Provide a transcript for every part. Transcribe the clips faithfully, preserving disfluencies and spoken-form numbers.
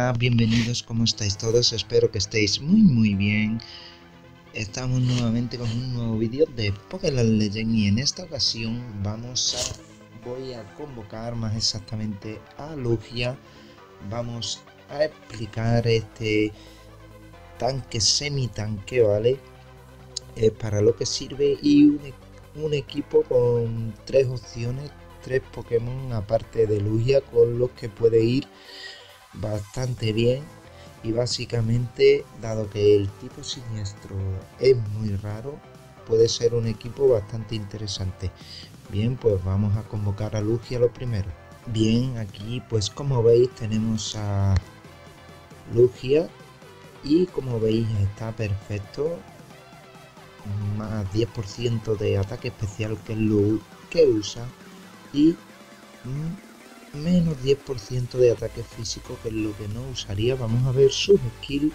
Hola, bienvenidos, ¿cómo estáis todos? Espero que estéis muy muy bien. Estamos nuevamente con un nuevo vídeo de Pokémon Legend y en esta ocasión vamos a... voy a convocar más exactamente a Lugia. Vamos a explicar este tanque semi-tanque, ¿vale? Eh, para lo que sirve y un, un equipo con tres opciones, tres Pokémon aparte de Lugia con los que puede ir bastante bien. Y básicamente, dado que el tipo siniestro es muy raro, puede ser un equipo bastante interesante. Bien, pues vamos a convocar a Lugia lo primero. Bien, aquí pues como veis tenemos a Lugia y como veis está perfecto, más diez por ciento de ataque especial, que es lo que usa, y mm, menos diez por ciento de ataque físico, que es lo que no usaría. Vamos a ver sus skills.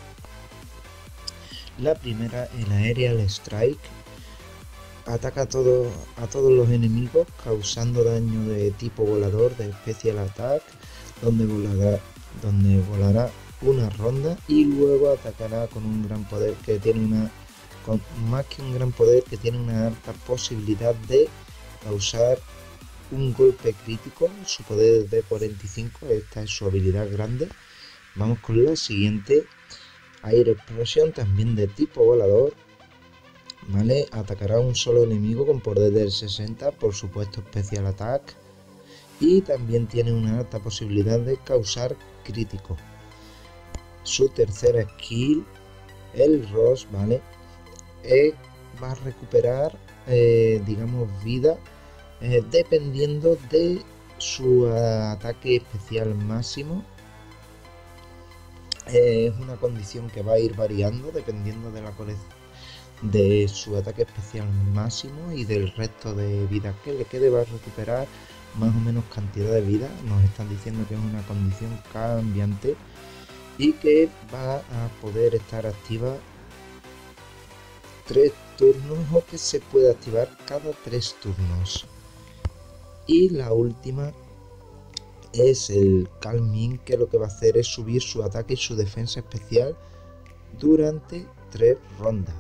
La primera, el Aerial Strike, ataca a, todo, a todos los enemigos causando daño de tipo volador, de Special Attack, donde volará, donde volará una ronda y luego atacará con un gran poder que tiene una con más que un gran poder que tiene una alta posibilidad de causar un golpe crítico. Su poder de cuarenta y cinco, esta es su habilidad grande. Vamos con la siguiente, Air Explosion, también de tipo volador, ¿vale? Atacará a un solo enemigo con poder del sesenta, por supuesto Special Attack, y también tiene una alta posibilidad de causar crítico. Su tercera skill, el Ross, ¿vale? Eh, va a recuperar eh, digamos vida eh, dependiendo de su ataque especial máximo. Eh, es una condición que va a ir variando dependiendo de la de su ataque especial máximo y del resto de vida que le quede. Va a recuperar más o menos cantidad de vida. Nos están diciendo que es una condición cambiante y que va a poder estar activa tres turnos o que se puede activar cada tres turnos. Y la última es el Calming, que lo que va a hacer es subir su ataque y su defensa especial durante tres rondas.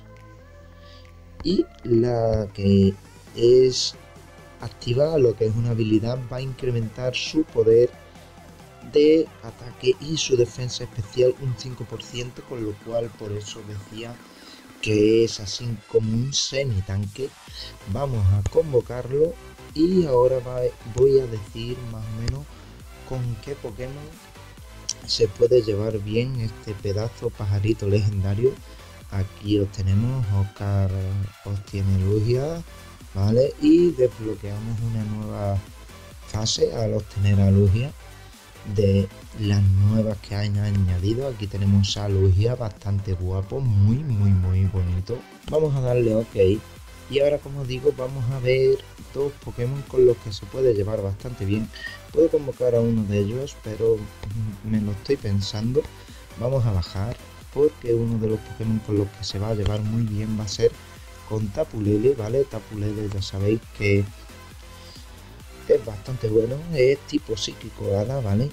Y la que es activa, lo que es una habilidad, va a incrementar su poder de ataque y su defensa especial un cinco por ciento, con lo cual por eso decía que es así como un semi tanque. Vamos a convocarlo y ahora va, voy a decir más o menos con qué Pokémon se puede llevar bien este pedazo pajarito legendario. Aquí os tenemos, Oscar obtiene Lugia, ¿vale? Y desbloqueamos una nueva fase al obtener a Lugia de las nuevas que han añadido. Aquí tenemos a Lugia bastante guapo, muy muy muy bonito. Vamos a darle OK y ahora, como digo, vamos a ver dos Pokémon con los que se puede llevar bastante bien. Puedo convocar a uno de ellos, pero me lo estoy pensando. Vamos a bajar porque uno de los Pokémon con los que se va a llevar muy bien va a ser con Tapu Lele, ¿vale? Tapu Lele ya sabéis que es bastante bueno, es tipo psíquico hada, ¿vale?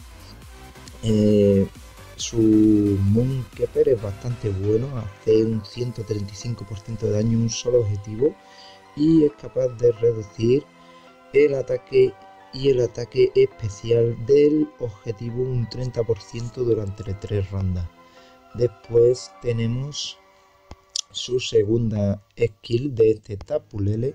Eh, su Moonckeeper es bastante bueno, hace un ciento treinta y cinco por ciento de daño en un solo objetivo y es capaz de reducir el ataque y el ataque especial del objetivo un treinta por ciento durante tres rondas. Después tenemos su segunda skill de este Tapu Lele,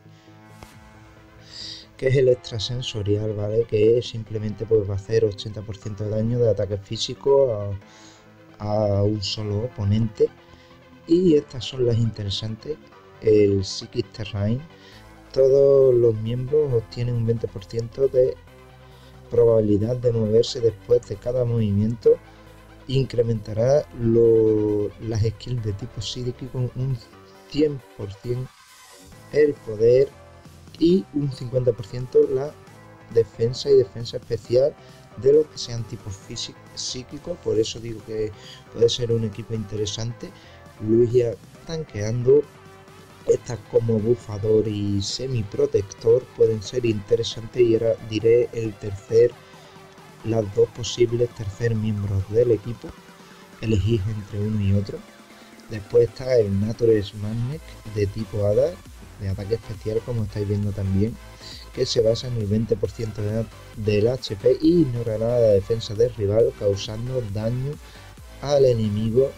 que es el extrasensorial, ¿vale? Que simplemente pues va a hacer ochenta por ciento de daño de ataque físico a, a un solo oponente. Y estas son las interesantes. El Psychic Terrain, todos los miembros obtienen un veinte por ciento de probabilidad de moverse después de cada movimiento. Incrementará lo, las skills de tipo psíquico un cien por ciento el poder y un cincuenta por ciento la defensa y defensa especial de los que sean tipo físico, psíquico. Por eso digo que puede ser un equipo interesante. Lugia tanqueando, estas como bufador y semi protector pueden ser interesantes. Y ahora diré el tercer las dos posibles tercer miembros del equipo, elegís entre uno y otro. Después está el Nature's Magnet de tipo Hada, de ataque especial, como estáis viendo también, que se basa en el veinte por ciento de, del H P y ignorará la defensa del rival, causando daño al enemigo,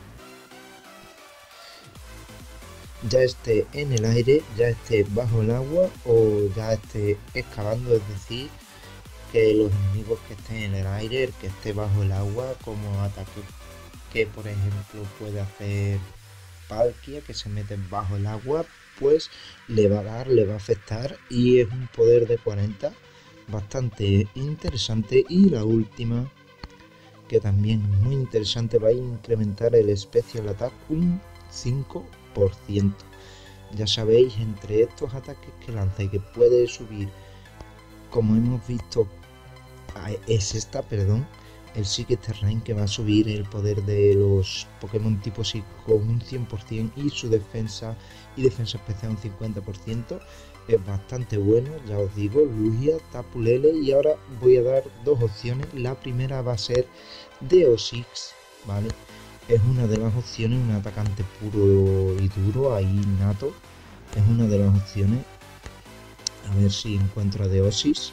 ya esté en el aire, ya esté bajo el agua o ya esté excavando. Es decir, que los enemigos que estén en el aire, el que esté bajo el agua, como ataque que por ejemplo puede hacer Palkia, que se mete bajo el agua, pues le va a dar, le va a afectar, y es un poder de cuarenta bastante interesante. Y la última, que también es muy interesante, va a incrementar el Special Attack un cinco por ciento. Ya sabéis, entre estos ataques que lanza y que puede subir, como hemos visto, es esta, perdón, el Psychic Terrain, que va a subir el poder de los Pokémon tipo psíquico un cien por ciento y su defensa y defensa especial un cincuenta por ciento. Es bastante bueno, ya os digo, Lugia, Tapu Lele. Y ahora voy a dar dos opciones. La primera va a ser Deosix, ¿vale? Es una de las opciones, un atacante puro y duro, ahí nato. Es una de las opciones. A ver si encuentro a Deosix.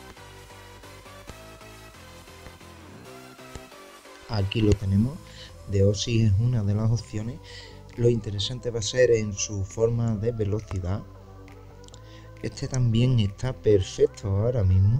Aquí lo tenemos. Deosix es una de las opciones. Lo interesante va a ser en su forma de velocidad. Este también está perfecto ahora mismo,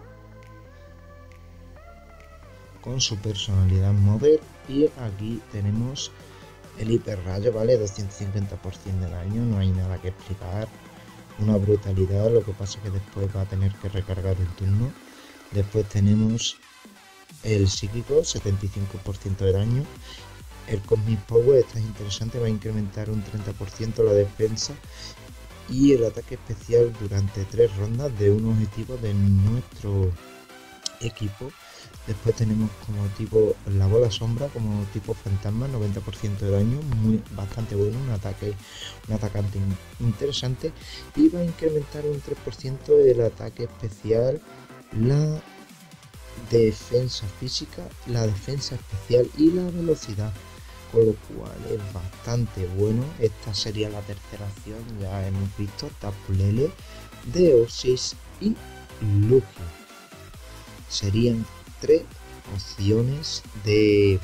con su personalidad Mother. Y aquí tenemos el hiper rayo, ¿vale? doscientos cincuenta por ciento de daño, no hay nada que explicar. Una brutalidad, lo que pasa es que después va a tener que recargar el turno. Después tenemos el psíquico, setenta y cinco por ciento de daño. El Cosmic Power, esta es interesante, va a incrementar un treinta por ciento la defensa y el ataque especial durante tres rondas de un objetivo de nuestro equipo. Después tenemos como tipo la bola sombra, como tipo fantasma, noventa por ciento de daño, muy bastante bueno, un ataque, un atacante interesante, y va a incrementar un tres por ciento el ataque especial, la defensa física, la defensa especial y la velocidad, con lo cual es bastante bueno. Esta sería la tercera opción. Ya hemos visto Tapu Lele, Deosix y Lugia. Serían tres opciones de,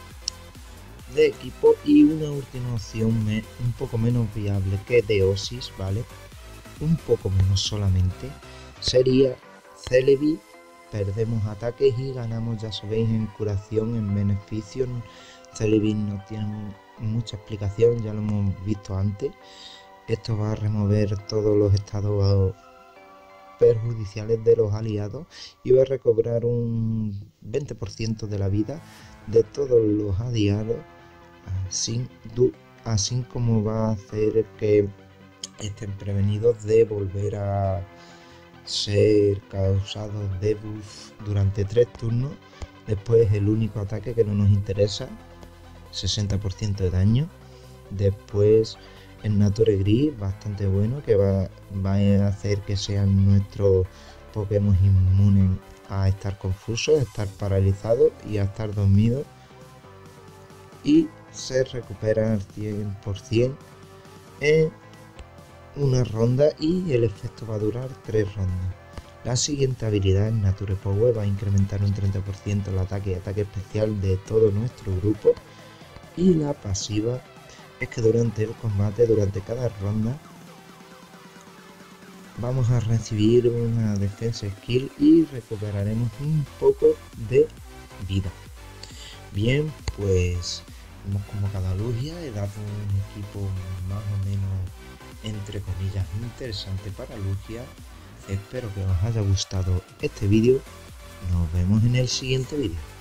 de equipo, y una última opción me, un poco menos viable que Deosix, ¿vale? Un poco menos solamente, sería Celebi. Perdemos ataques y ganamos, ya sabéis, en curación, en beneficio. Celebi no tiene mucha explicación, ya lo hemos visto antes. Esto va a remover todos los estados perjudiciales de los aliados y va a recobrar un veinte por ciento de la vida de todos los aliados, así, así como va a hacer que estén prevenidos de volver a ser causados debuff durante tres turnos. Después el único ataque que no nos interesa, sesenta por ciento de daño. Después el Nature Gris, bastante bueno, que va, va a hacer que sean nuestros Pokémon inmunes a estar confusos, a estar paralizados y a estar dormidos, y se recupera al cien por ciento en una ronda y el efecto va a durar tres rondas. La siguiente habilidad, el Nature Power, va a incrementar un treinta por ciento el ataque y ataque especial de todo nuestro grupo. Y la pasiva es que durante el combate, durante cada ronda, vamos a recibir una defensa skill y recuperaremos un poco de vida. Bien, pues hemos convocado a Lugia, he dado un equipo más o menos, entre comillas, interesante para Lugia. Espero que os haya gustado este vídeo. Nos vemos en el siguiente vídeo.